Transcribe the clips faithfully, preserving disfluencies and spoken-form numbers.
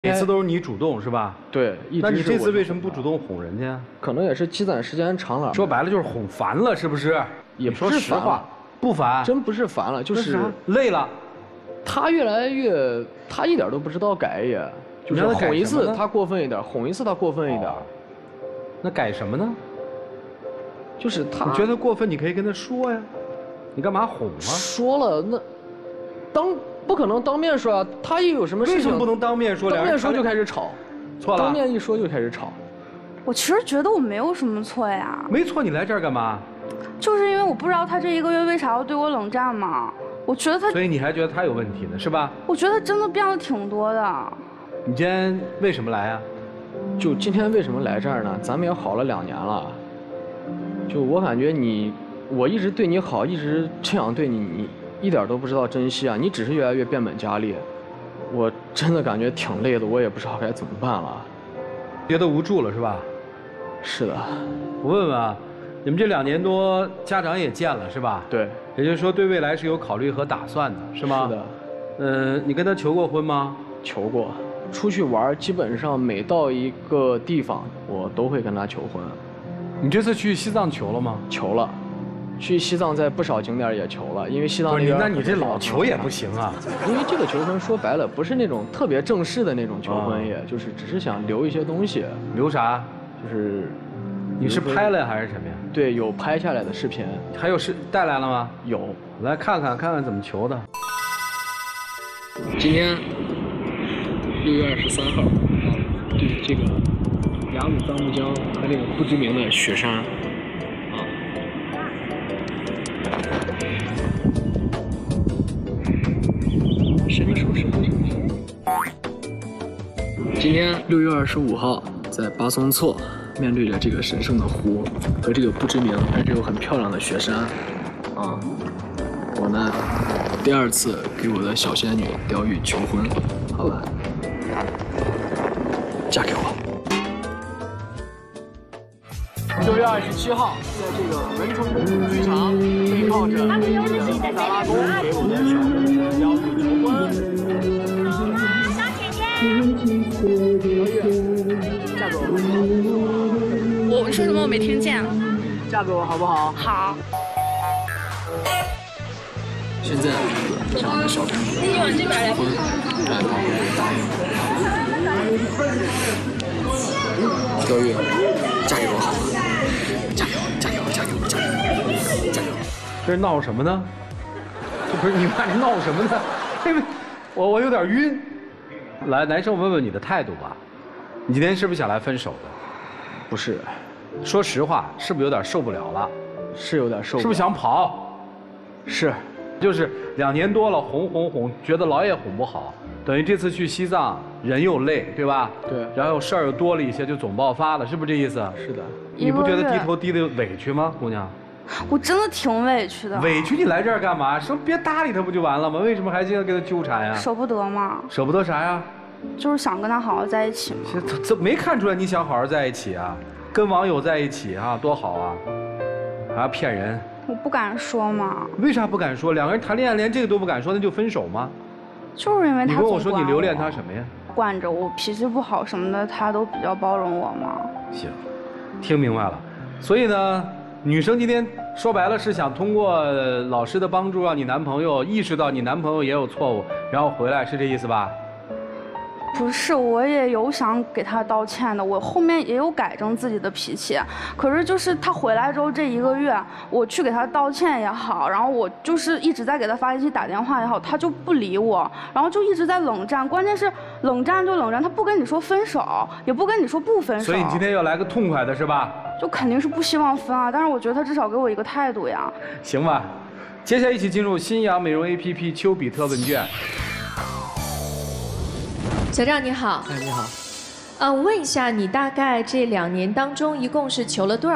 每次都是你主动是吧？ 对，一直那你这次是我为什么不主动哄人家？ 可能也是积攒时间长了。 说白了就是哄烦了，是不是？ 也你说不是实话，不烦， 真不是烦了，就是累了。 他越来越，他一点都不知道改也，就是哄一次他过分一点，哄一次他过分一点。 那改什么呢？ 就是他， 你觉得过分，你可以跟他说呀。你干嘛哄啊？ 说了那，当不可能当面说啊。他一有什么事情， 为什么不能当面说？ 当面说就开始吵， 错了。 当面一说就开始吵。 我其实觉得我没有什么错呀。 没错，你来这儿干嘛？ 就是因为我不知道他这一个月为啥要对我冷战嘛。我觉得他， 所以你还觉得他有问题呢，是吧？ 我觉得真的变了挺多的。 你今天为什么来啊？ 就今天为什么来这儿呢？咱们也好了两年了，就我感觉你，我一直对你好，一直这样对你，你一点都不知道珍惜啊！你只是越来越变本加厉，我真的感觉挺累的，我也不知道该怎么办了。 觉得无助了是吧？ 是的。 我问问啊，你们这两年多家长也见了是吧？ 对。 也就是说对未来是有考虑和打算的，是吗？ 是的。 呃，你跟他求过婚吗？ 求过。出去玩，基本上每到一个地方，我都会跟他求婚。 你这次去西藏求了吗？ 求了，去西藏在不少景点也求了，因为西藏那边。 那你这老求也不行啊。 因为这个求婚说白了，不是那种特别正式的那种求婚，也就是只是想留一些东西。 留啥？ 就是你是拍了还是什么呀？ 对，有拍下来的视频。 还有是带来了吗？ 有， 来看看看看怎么求的。 今天。六月二十三号，对这个雅鲁藏布江和这个不知名的雪山，啊，伸个手，伸个手。今天六月二十五号，在巴松措，面对着这个神圣的湖和这个不知名但是又很漂亮的雪山，啊，我呢第二次给我的小仙女钓鱼求婚，好吧。嫁给我。六月二十七号，在这个文成功夫剧场，背靠着萨拉宫，给我的小公主钓鱼求婚。 小姐姐， 嫁给我。 我你说什么？我没听见。 嫁给我好不好？ 好。 现在，向我的小公主求婚，看她会不会答应。钓鱼，嫁给我好吗？加油，加油，加油，加油，加油！ 这是闹什么呢？这不是你们俩闹什么呢？因为我我有点晕。来，男生，我问问你的态度吧。你今天是不是想来分手的？ 不是。 说实话，是不是有点受不了了？ 是有点受不了。 是不是想跑？ 是。 就是两年多了，哄哄哄，觉得老也哄不好。等于这次去西藏，人又累，对吧？ 对。 然后事儿又多了一些，就总爆发了，是不是这意思？ 是的。 你不觉得低头低的委屈吗，姑娘？ 我真的挺委屈的。 委屈你来这儿干嘛？说别搭理他不就完了吗？为什么还这样跟他纠缠呀？ 舍不得嘛。 舍不得啥呀？ 就是想跟他好好在一起嘛。 这这没看出来你想好好在一起啊？跟网友在一起啊，多好啊！还要骗人。 我不敢说嘛。 为啥不敢说？两个人谈恋爱连这个都不敢说，那就分手吗？ 就是因为他你跟我说你留恋他什么呀？ 惯着我，脾气不好什么的，他都比较包容我嘛。 行，听明白了。所以呢，女生今天说白了是想通过老师的帮助，让你男朋友意识到你男朋友也有错误，然后回来，是这意思吧？ 不是，我也有想给他道歉的，我后面也有改正自己的脾气，可是就是他回来之后这一个月，我去给他道歉也好，然后我就是一直在给他发信息打电话也好，他就不理我，然后就一直在冷战，关键是冷战就冷战，他不跟你说分手，也不跟你说不分手。 所以你今天要来个痛快的是吧？ 就肯定是不希望分啊，但是我觉得他至少给我一个态度呀。 行吧，接下来一起进入新阳美容 A P P 丘比特问卷。 小赵你好， 哎你好， 呃，我问一下，你大概这两年当中一共是求了多少？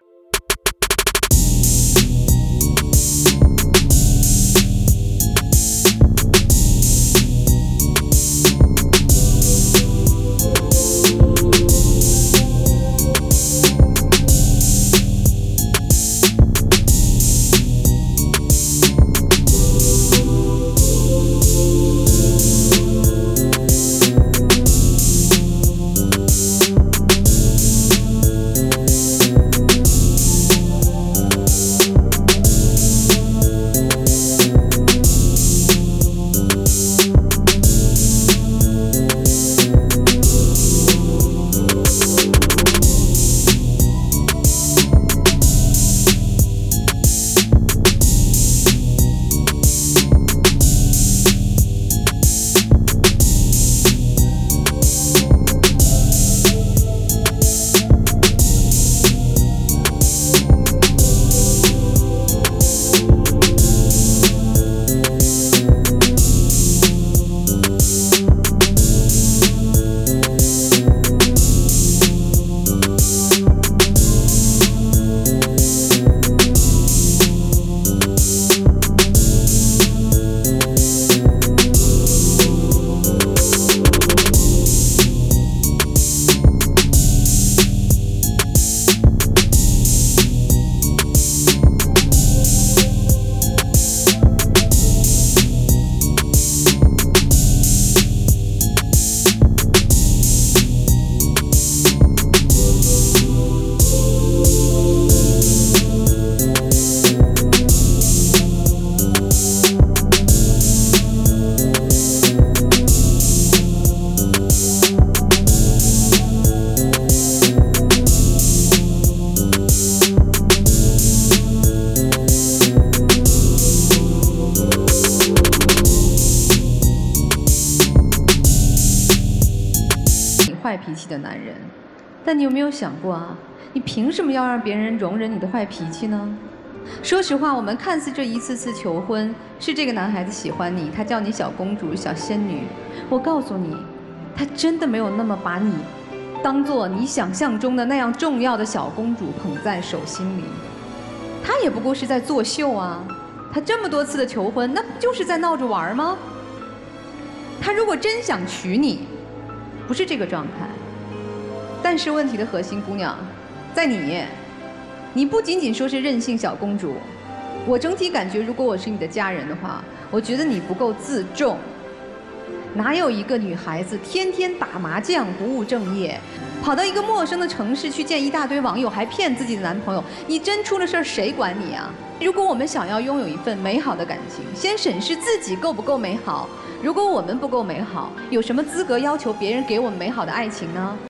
坏脾气的男人。但你有没有想过啊？你凭什么要让别人容忍你的坏脾气呢？说实话，我们看似这一次次求婚，是这个男孩子喜欢你，他叫你小公主、小仙女。我告诉你，他真的没有那么把你当做你想象中的那样重要的小公主捧在手心里。他也不过是在作秀啊！他这么多次的求婚，那不就是在闹着玩吗？他如果真想娶你，不是这个状态。但是问题的核心，姑娘，在你，你不仅仅说是任性小公主，我整体感觉，如果我是你的家人的话，我觉得你不够自重。哪有一个女孩子天天打麻将不务正业，跑到一个陌生的城市去见一大堆网友，还骗自己的男朋友？你真出了事儿，谁管你啊？如果我们想要拥有一份美好的感情，先审视自己够不够美好。如果我们不够美好，有什么资格要求别人给我们美好的爱情呢？